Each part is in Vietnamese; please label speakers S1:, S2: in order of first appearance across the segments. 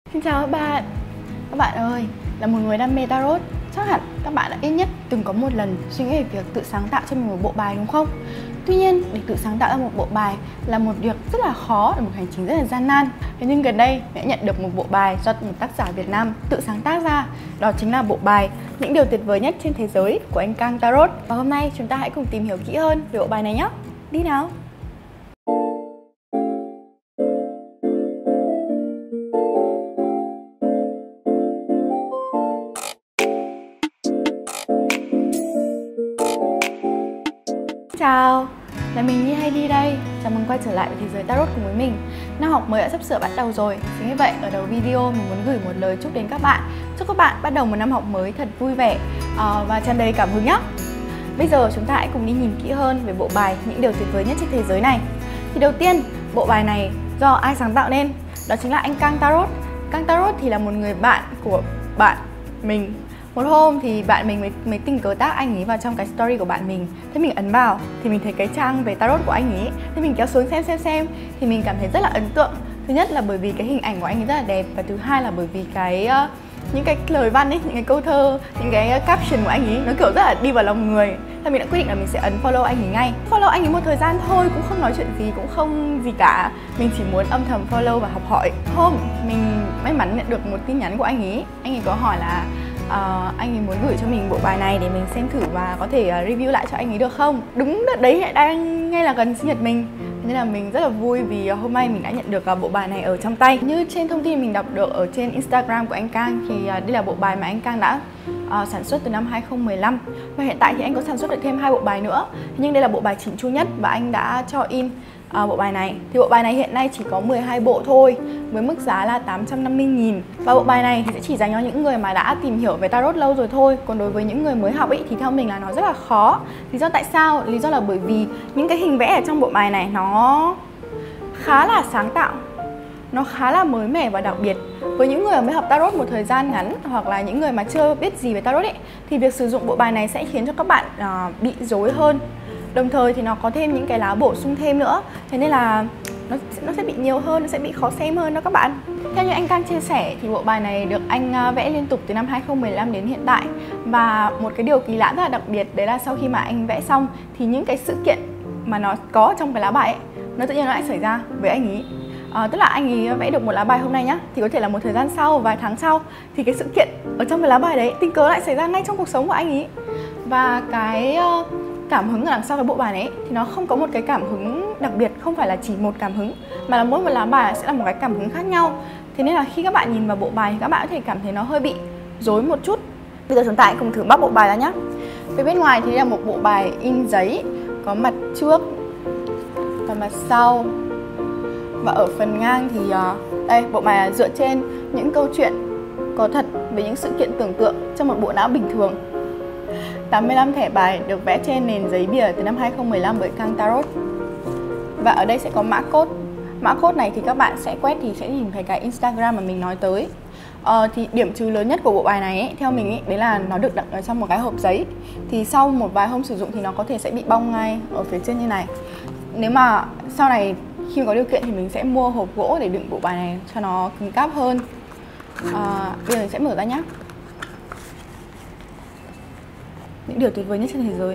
S1: Xin chào các bạn. Các bạn ơi, là một người đam mê tarot, chắc hẳn các bạn đã ít nhất từng có một lần suy nghĩ về việc tự sáng tạo cho mình một bộ bài đúng không? Tuy nhiên, để tự sáng tạo ra một bộ bài là một việc rất là khó, là một hành trình rất là gian nan. Thế nhưng gần đây, mình đã nhận được một bộ bài do một tác giả Việt Nam tự sáng tác ra. Đó chính là bộ bài Những Điều Tuyệt Vời Nhất Trên Thế Giới của anh Cang Tarot. Và hôm nay chúng ta hãy cùng tìm hiểu kỹ hơn về bộ bài này nhé. Đi nào! Chào, là mình Nhi hay đi đây. Chào mừng quay trở lại với thế giới tarot cùng với mình. Năm học mới đã sắp sửa bắt đầu rồi. Chính vì vậy, ở đầu video mình muốn gửi một lời chúc đến các bạn. Chúc các bạn bắt đầu một năm học mới thật vui vẻ và tràn đầy cảm hứng nhé. Bây giờ chúng ta hãy cùng đi nhìn kỹ hơn về bộ bài Những Điều Tuyệt Vời Nhất Trên Thế Giới này. Thì đầu tiên, bộ bài này do ai sáng tạo nên? Đó chính là anh Cang Tarot. Cang Tarot thì là một người bạn của bạn mình. Một hôm thì bạn mình mới tình cờ tác anh ấy vào trong cái story của bạn mình. Thế mình ấn vào thì mình thấy cái trang về tarot của anh ấy. Thế mình kéo xuống xem thì mình cảm thấy rất là ấn tượng. Thứ nhất là bởi vì cái hình ảnh của anh ấy rất là đẹp. Và thứ hai là bởi vì những cái lời văn ấy, những cái câu thơ, những cái caption của anh ấy nó kiểu rất là đi vào lòng người. Thế mình đã quyết định là mình sẽ ấn follow anh ấy ngay. Follow anh ấy một thời gian thôi, cũng không nói chuyện gì, cũng không gì cả. Mình chỉ muốn âm thầm follow và học hỏi. Hôm mình may mắn nhận được một tin nhắn của anh ấy. Anh ấy có hỏi là anh ấy muốn gửi cho mình bộ bài này để mình xem thử và có thể review lại cho anh ấy được không. Đúng đợt đấy lại đang ngay là gần sinh nhật mình, nên là mình rất là vui vì hôm nay mình đã nhận được bộ bài này ở trong tay. Như trên thông tin mình đọc được ở trên Instagram của anh Cang thì đây là bộ bài mà anh Cang đã sản xuất từ năm 2015. Và hiện tại thì anh có sản xuất được thêm 2 bộ bài nữa. Nhưng đây là bộ bài chỉnh chu nhất và anh đã cho in bộ bài này. Thì bộ bài này hiện nay chỉ có 12 bộ thôi, với mức giá là 850.000. Và bộ bài này thì sẽ chỉ dành cho những người mà đã tìm hiểu về tarot lâu rồi thôi. Còn đối với những người mới học ấy thì theo mình là nó rất là khó. Lý do tại sao? Lý do là bởi vì những cái hình vẽ ở trong bộ bài này nó khá là sáng tạo, nó khá là mới mẻ và đặc biệt. Với những người mới học tarot một thời gian ngắn hoặc là những người mà chưa biết gì về tarot ấy, thì việc sử dụng bộ bài này sẽ khiến cho các bạn bị rối hơn. Đồng thời thì nó có thêm những cái lá bổ sung thêm nữa. Thế nên là nó sẽ bị nhiều hơn, nó sẽ bị khó xem hơn đó các bạn. Theo như anh Cang chia sẻ thì bộ bài này được anh vẽ liên tục từ năm 2015 đến hiện tại. Và một cái điều kỳ lạ rất là đặc biệt đấy là sau khi mà anh vẽ xong thì những cái sự kiện mà nó có trong cái lá bài ấy, nó tự nhiên nó lại xảy ra với anh ấy. Tức là anh ấy vẽ được một lá bài hôm nay nhá, thì có thể là một thời gian sau, vài tháng sau thì cái sự kiện ở trong cái lá bài đấy tình cờ lại xảy ra ngay trong cuộc sống của anh ấy. Và cái cảm hứng ở đằng sau cái bộ bài này thì nó không có một cái cảm hứng đặc biệt, không phải là chỉ một cảm hứng, mà là mỗi một lá bài sẽ là một cái cảm hứng khác nhau. Thế nên là khi các bạn nhìn vào bộ bài thì các bạn có thể cảm thấy nó hơi bị rối một chút. Bây giờ chúng ta hãy cùng thử bóc bộ bài ra nhé. Phía bên ngoài thì là một bộ bài in giấy, có mặt trước và mặt sau. Và ở phần ngang thì đây, bộ bài dựa trên những câu chuyện có thật về những sự kiện tưởng tượng trong một bộ não bình thường. 85 thẻ bài được vẽ trên nền giấy bìa từ năm 2015 bởi Cang Tarot. Và ở đây sẽ có mã code. Mã code này thì các bạn sẽ quét thì sẽ nhìn thấy cái Instagram mà mình nói tới. Thì điểm trừ lớn nhất của bộ bài này ấy, theo mình ấy, đấy là nó được đựng ở trong một cái hộp giấy. Thì sau một vài hôm sử dụng thì nó có thể sẽ bị bong ngay ở phía trên như này. Nếu mà sau này khi có điều kiện thì mình sẽ mua hộp gỗ để đựng bộ bài này cho nó cứng cáp hơn. Bây giờ mình sẽ mở ra nhé. Những điều tuyệt vời nhất trên thế giới.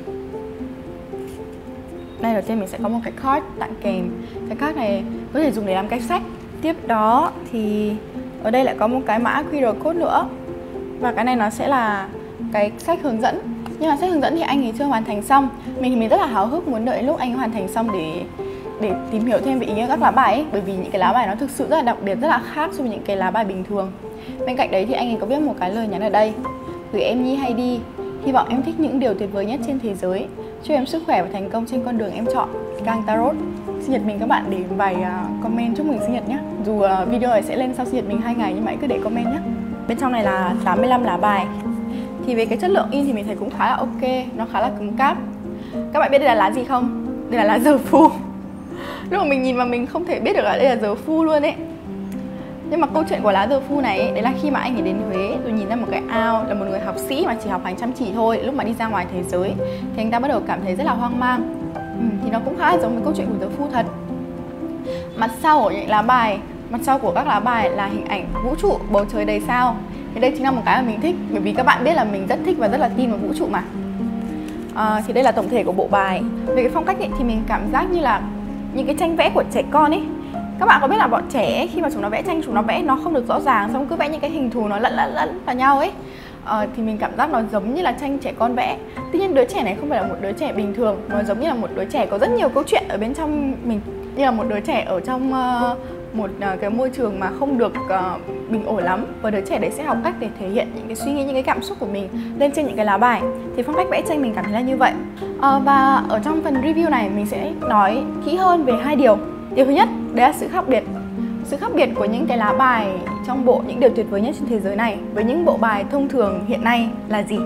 S1: Đây, đầu tiên mình sẽ có một cái card tặng kèm. Cái card này có thể dùng để làm cái sách. Tiếp đó thì ở đây lại có một cái mã QR code nữa. Và cái này nó sẽ là cái sách hướng dẫn. Nhưng mà sách hướng dẫn thì anh ấy chưa hoàn thành xong. Mình rất là háo hức muốn đợi lúc anh ấy hoàn thành xong để tìm hiểu thêm về ý nghĩa các lá bài ấy. Bởi vì những cái lá bài nó thực sự rất là đặc biệt, rất là khác so với những cái lá bài bình thường. Bên cạnh đấy thì anh ấy có viết một cái lời nhắn ở đây: gửi em Nhi hay đi, hy vọng em thích những điều tuyệt vời nhất trên thế giới. Chúc em sức khỏe và thành công trên con đường em chọn. Cang Tarot. Sinh nhật mình các bạn để vài comment chúc mừng sinh nhật nhé. Dù video này sẽ lên sau sinh nhật mình 2 ngày nhưng mà hãy cứ để comment nhé. Bên trong này là 85 lá bài. Thì về cái chất lượng in thì mình thấy cũng khá là ok, nó khá là cứng cáp. Các bạn biết đây là lá gì không? Đây là lá giờ phu. Lúc mà mình nhìn mà mình không thể biết được là đây là giờ phu luôn ấy. Nhưng mà câu chuyện của lá giờ phu này ấy, đấy là khi mà anh ấy đến Huế rồi nhìn ra một cái ao, là một người học sĩ mà chỉ học hành chăm chỉ thôi, lúc mà đi ra ngoài thế giới thì anh ta bắt đầu cảm thấy rất là hoang mang. Thì nó cũng khá là giống với câu chuyện của giờ phu thật. Mặt sau của những lá bài Mặt sau của các lá bài là hình ảnh vũ trụ, bầu trời đầy sao. Thì đây chính là một cái mà mình thích, bởi vì các bạn biết là mình rất thích và rất là tin vào vũ trụ mà. Thì đây là tổng thể của bộ bài. Về cái phong cách ấy, thì mình cảm giác như là những cái tranh vẽ của trẻ con ấy. Các bạn có biết là bọn trẻ ấy, khi mà chúng nó vẽ tranh, chúng nó vẽ nó không được rõ ràng, xong cứ vẽ những cái hình thù nó lẫn vào nhau ấy. Thì mình cảm giác nó giống như là tranh trẻ con vẽ. Tuy nhiên đứa trẻ này không phải là một đứa trẻ bình thường, nó giống như là một đứa trẻ có rất nhiều câu chuyện ở bên trong mình, như là một đứa trẻ ở trong một cái môi trường mà không được bình ổn lắm, và đứa trẻ đấy sẽ học cách để thể hiện những cái suy nghĩ, những cái cảm xúc của mình lên trên những cái lá bài. Thì phong cách vẽ tranh mình cảm thấy là như vậy. Và ở trong phần review này mình sẽ nói kỹ hơn về hai điều. Điều thứ nhất đấy là sự khác biệt. Sự khác biệt của những cái lá bài trong bộ Những Điều Tuyệt Vời Nhất Trên Thế Giới này với những bộ bài thông thường hiện nay là gì?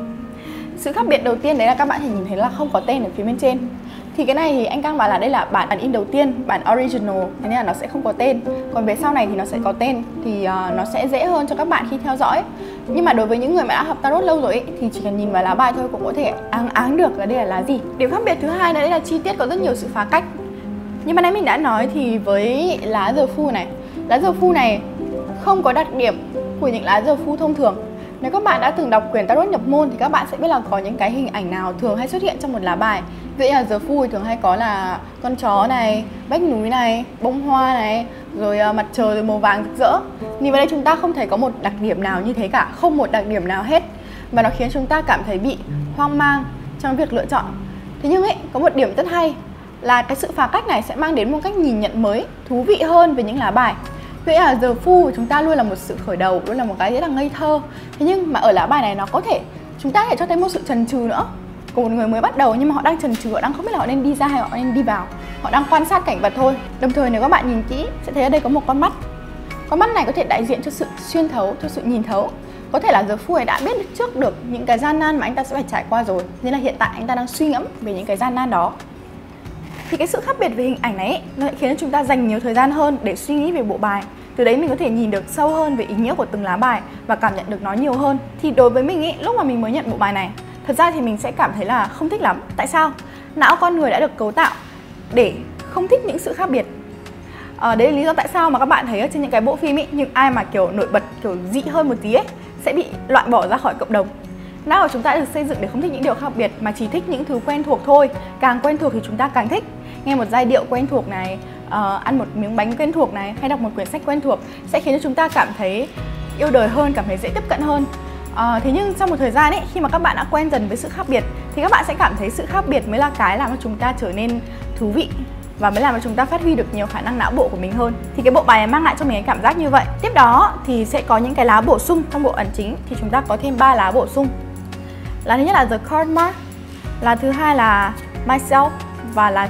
S1: Sự khác biệt đầu tiên đấy là các bạn thể nhìn thấy là không có tên ở phía bên trên. Thì cái này thì anh Cang bảo là đây là bản in đầu tiên, bản original, thế nên là nó sẽ không có tên. Còn về sau này thì nó sẽ có tên, thì nó sẽ dễ hơn cho các bạn khi theo dõi. Nhưng mà đối với những người mà đã học tarot lâu rồi ấy, thì chỉ cần nhìn vào lá bài thôi cũng có thể áng được là đây là lá gì. Điểm khác biệt thứ hai đấy là chi tiết có rất nhiều sự phá cách. Như ban nãy mình đã nói thì với lá The Fool này, lá The Fool này không có đặc điểm của những lá The Fool thông thường. Nếu các bạn đã từng đọc quyển tarot nhập môn thì các bạn sẽ biết là có những cái hình ảnh nào thường hay xuất hiện trong một lá bài. Ví dụ là The Fool thường hay có là con chó này, vách núi này, bông hoa này, rồi mặt trời rồi màu vàng rực rỡ. Nhìn vào đây chúng ta không thấy có một đặc điểm nào như thế cả, không một đặc điểm nào hết. Và nó khiến chúng ta cảm thấy bị hoang mang trong việc lựa chọn. Thế nhưng ấy, có một điểm rất hay là cái sự phá cách này sẽ mang đến một cách nhìn nhận mới, thú vị hơn về những lá bài. Vậy là The Fool của chúng ta luôn là một sự khởi đầu, luôn là một cái rất là ngây thơ. Thế nhưng mà ở lá bài này nó có thể, chúng ta có thể cho thấy một sự chần chừ nữa của một người mới bắt đầu, nhưng mà họ đang chần chừ, họ đang không biết là họ nên đi ra hay họ nên đi vào. Họ đang quan sát cảnh vật thôi. Đồng thời nếu các bạn nhìn kỹ sẽ thấy ở đây có một con mắt. Con mắt này có thể đại diện cho sự xuyên thấu, cho sự nhìn thấu. Có thể là The Fool ấy đã biết trước được những cái gian nan mà anh ta sẽ phải trải qua rồi, nên là hiện tại anh ta đang suy ngẫm về những cái gian nan đó. Thì cái sự khác biệt về hình ảnh này ấy, nó lại khiến chúng ta dành nhiều thời gian hơn để suy nghĩ về bộ bài. Từ đấy mình có thể nhìn được sâu hơn về ý nghĩa của từng lá bài và cảm nhận được nó nhiều hơn. Thì đối với mình ý, lúc mà mình mới nhận bộ bài này, thật ra thì mình sẽ cảm thấy là không thích lắm. Tại sao? Não con người đã được cấu tạo để không thích những sự khác biệt. Đấy là lý do tại sao mà các bạn thấy ở trên những cái bộ phim ý, những ai mà kiểu nổi bật, kiểu dị hơn một tí ấy, sẽ bị loại bỏ ra khỏi cộng đồng. Não của chúng ta đã được xây dựng để không thích những điều khác biệt mà chỉ thích những thứ quen thuộc thôi. Càng quen thuộc thì chúng ta càng thích. Nghe một giai điệu quen thuộc này, ăn một miếng bánh quen thuộc này, hay đọc một quyển sách quen thuộc sẽ khiến cho chúng ta cảm thấy yêu đời hơn, cảm thấy dễ tiếp cận hơn. Thế nhưng sau một thời gian ấy, khi mà các bạn đã quen dần với sự khác biệt thì các bạn sẽ cảm thấy sự khác biệt mới là cái làm cho chúng ta trở nên thú vị và mới làm cho chúng ta phát huy được nhiều khả năng não bộ của mình hơn. Thì cái bộ bài này mang lại cho mình cái cảm giác như vậy. Tiếp đó thì sẽ có những cái lá bổ sung trong bộ ẩn chính, thì chúng ta có thêm 3 lá bổ sung. Lá thứ nhất là The Card Mark, lá thứ hai là Myself và lá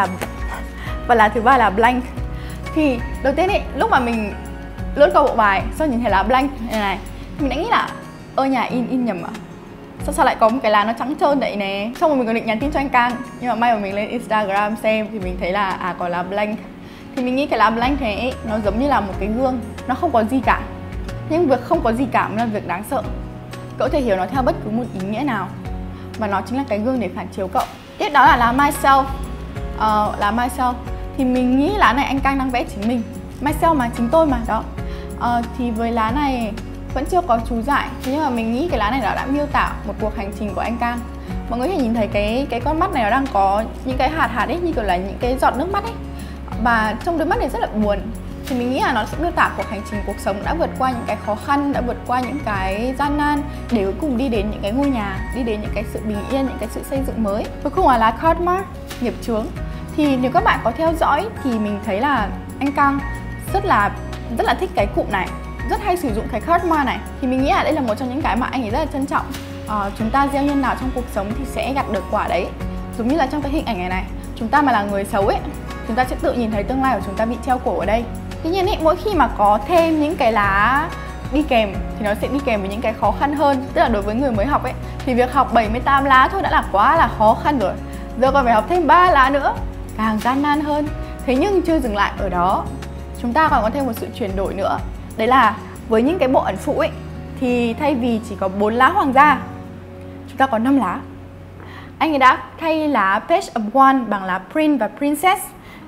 S1: thứ ba là Blank. Thì đầu tiên ấy, lúc mà mình lướt qua bộ bài xong nhìn thấy lá Blank này, mình đã nghĩ là nhà in nhầm à? Sao lại có một cái lá nó trắng trơn vậy nè. Xong rồi mình còn định nhắn tin cho anh Cang, nhưng mà may mà mình lên Instagram xem thì mình thấy là có lá Blank. Thì mình nghĩ cái lá Blank này ấy, nó giống như là một cái gương, nó không có gì cả. Nhưng việc không có gì cả mới là việc đáng sợ. Cậu có thể hiểu nó theo bất cứ một ý nghĩa nào, mà nó chính là cái gương để phản chiếu cậu. Tiếp đó là lá Myself. Lá Myself thì mình nghĩ lá này anh Cang đang vẽ chính mình. Myself mà, chính tôi mà đó. Thì với lá này vẫn chưa có chú giải, nhưng mà mình nghĩ cái lá này nó đã miêu tả một cuộc hành trình của anh Cang. Mọi người có thể nhìn thấy cái con mắt này nó đang có những cái hạt ấy, như kiểu là những cái giọt nước mắt ấy, và trong đôi mắt này rất là buồn. Thì mình nghĩ là nó sẽ miêu tả cuộc hành trình cuộc sống đã vượt qua những cái khó khăn, đã vượt qua những cái gian nan để cuối cùng đi đến những cái ngôi nhà, đi đến những cái sự bình yên, những cái sự xây dựng mới. Cuối cùng là lá Karma, nghiệp chướng. Thì nếu các bạn có theo dõi thì mình thấy là anh Cang rất là thích cái cụm này, rất hay sử dụng cái Karma này. Thì mình nghĩ là đây là một trong những cái mà anh ấy rất là trân trọng. Chúng ta gieo nhân nào trong cuộc sống thì sẽ gặt được quả đấy. Giống như là trong cái hình ảnh này, chúng ta mà là người xấu ấy, chúng ta sẽ tự nhìn thấy tương lai của chúng ta bị treo cổ ở đây. Tuy nhiên ấy, mỗi khi mà có thêm những cái lá đi kèm thì nó sẽ đi kèm với những cái khó khăn hơn. Tức là đối với người mới học ấy, thì việc học 78 lá thôi đã là quá là khó khăn rồi. Giờ còn phải học thêm 3 lá nữa, càng gian nan hơn. Thế nhưng chưa dừng lại ở đó, chúng ta còn có thêm một sự chuyển đổi nữa. Đấy là với những cái bộ ẩn phụ ấy, thì thay vì chỉ có 4 lá hoàng gia, chúng ta có 5 lá. Anh ấy đã thay lá Page of Wands bằng lá Prince và Princess.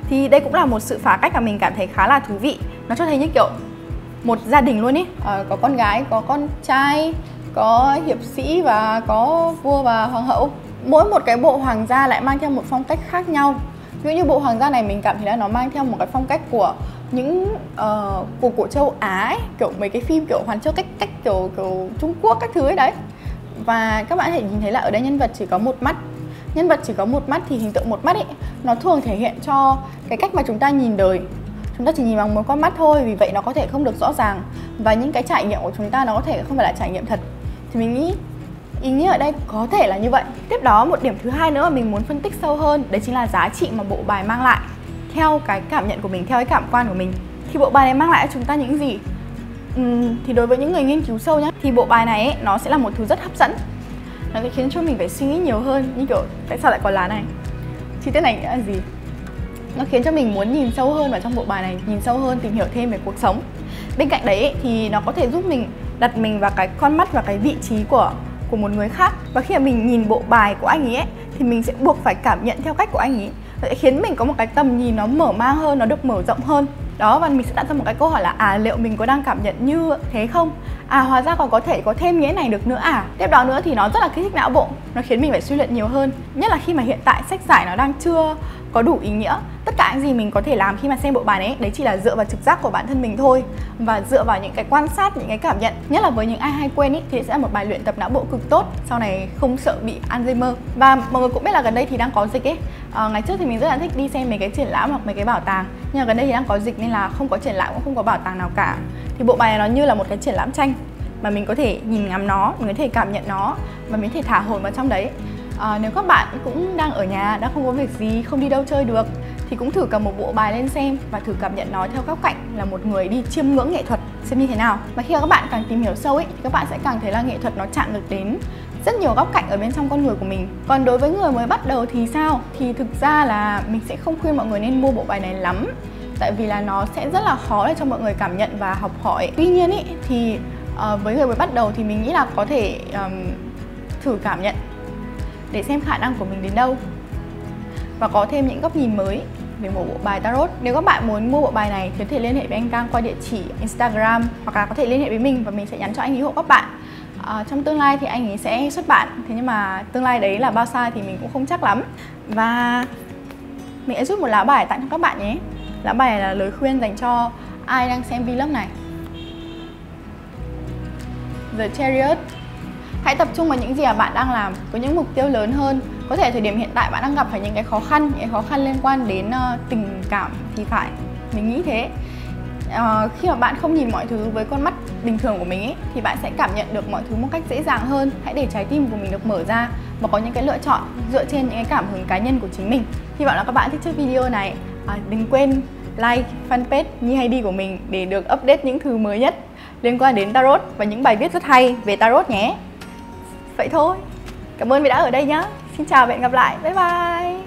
S1: Thì đây cũng là một sự phá cách mà mình cảm thấy khá là thú vị. Nó cho thấy như kiểu một gia đình luôn ý, có con gái, có con trai, có hiệp sĩ và có vua và hoàng hậu. Mỗi một cái bộ hoàng gia lại mang theo một phong cách khác nhau. Ví dụ như bộ hoàng gia này mình cảm thấy là nó mang theo một cái phong cách của những của châu Á ấy, kiểu mấy cái phim kiểu Hoàn Châu cách kiểu Trung Quốc các thứ ấy đấy. Và các bạn có thể nhìn thấy là ở đây nhân vật chỉ có một mắt. Nhân vật chỉ có một mắt thì hình tượng một mắt ấy, nó thường thể hiện cho cái cách mà chúng ta nhìn đời. Chúng ta chỉ nhìn bằng một con mắt thôi, vì vậy nó có thể không được rõ ràng. Và những cái trải nghiệm của chúng ta nó có thể không phải là trải nghiệm thật. Thì mình nghĩ ý nghĩa ở đây có thể là như vậy. Tiếp đó, một điểm thứ hai nữa mà mình muốn phân tích sâu hơn, đấy chính là giá trị mà bộ bài mang lại. Theo cái cảm nhận của mình, theo cái cảm quan của mình, thì bộ bài này mang lại cho chúng ta những gì? Thì đối với những người nghiên cứu sâu nhá, thì bộ bài này ấy, nó sẽ là một thứ rất hấp dẫn. Nó sẽ khiến cho mình phải suy nghĩ nhiều hơn, như kiểu tại sao lại có lá này, chi tiết này là gì. Nó khiến cho mình muốn nhìn sâu hơn vào trong bộ bài này, nhìn sâu hơn, tìm hiểu thêm về cuộc sống. Bên cạnh đấy ấy, thì nó có thể giúp mình đặt mình vào cái con mắt và cái vị trí của một người khác. Và khi mà mình nhìn bộ bài của anh ấy thì mình sẽ buộc phải cảm nhận theo cách của anh ấy. Nó sẽ khiến mình có một cái tầm nhìn nó mở mang hơn, nó được mở rộng hơn. Đó, và mình sẽ đặt ra một cái câu hỏi là liệu mình có đang cảm nhận như thế không? Hóa ra còn có thể có thêm nghĩa này được nữa à? Tiếp đó nữa thì nó rất là kích thích não bộ. Nó khiến mình phải suy luận nhiều hơn. Nhất là khi mà hiện tại sách giải nó đang chưa có đủ ý nghĩa. Tất cả những gì mình có thể làm khi mà xem bộ bài này đấy chỉ là dựa vào trực giác của bản thân mình thôi. Và dựa vào những cái quan sát, những cái cảm nhận. Nhất là với những ai hay quên ý, thì sẽ là một bài luyện tập não bộ cực tốt. Sau này không sợ bị Alzheimer. Và mọi người cũng biết là gần đây thì đang có dịch ấy. Ngày trước thì mình rất là thích đi xem mấy cái triển lãm hoặc mấy cái bảo tàng. Nhưng mà gần đây thì đang có dịch nên là không có triển lãm, cũng không có bảo tàng nào cả. Thì bộ bài này nó như là một cái triển lãm tranh mà mình có thể nhìn ngắm nó, mình có thể cảm nhận nó và mình có thể thả hồn vào trong đấy. Nếu các bạn cũng đang ở nhà, đang không có việc gì, không đi đâu chơi được thì cũng thử cầm một bộ bài lên xem và thử cảm nhận nó theo góc cạnh là một người đi chiêm ngưỡng nghệ thuật xem như thế nào. Và khi các bạn càng tìm hiểu sâu ấy thì các bạn sẽ càng thấy là nghệ thuật nó chạm được đến rất nhiều góc cạnh ở bên trong con người của mình. Còn đối với người mới bắt đầu thì sao? Thì thực ra là mình sẽ không khuyên mọi người nên mua bộ bài này lắm. Tại vì là nó sẽ rất là khó để cho mọi người cảm nhận và học hỏi. Tuy nhiên ý, thì với người mới bắt đầu thì mình nghĩ là có thể thử cảm nhận để xem khả năng của mình đến đâu và có thêm những góc nhìn mới về một bộ bài tarot. Nếu các bạn muốn mua bộ bài này thì có thể liên hệ với anh Cang qua địa chỉ Instagram, hoặc là có thể liên hệ với mình và mình sẽ nhắn cho anh ấy hộ các bạn. Trong tương lai thì anh ấy sẽ xuất bản, thế nhưng mà tương lai đấy là bao xa thì mình cũng không chắc lắm. Và mình sẽ rút một lá bài tặng cho các bạn nhé. Lá bài này là lời khuyên dành cho ai đang xem vlog này. The Chariot. Hãy tập trung vào những gì mà bạn đang làm, có những mục tiêu lớn hơn. Có thể thời điểm hiện tại bạn đang gặp phải những cái khó khăn liên quan đến tình cảm thì phải. Mình nghĩ thế. Khi mà bạn không nhìn mọi thứ với con mắt bình thường của mình ấy, thì bạn sẽ cảm nhận được mọi thứ một cách dễ dàng hơn. Hãy để trái tim của mình được mở ra và có những cái lựa chọn dựa trên những cái cảm hứng cá nhân của chính mình. Hy vọng là các bạn thích chiếc video này. Đừng quên like fanpage Nhi hay đi của mình để được update những thứ mới nhất liên quan đến tarot và những bài viết rất hay về tarot nhé. Vậy thôi. Cảm ơn vì đã ở đây nhé. Xin chào và hẹn gặp lại. Bye bye.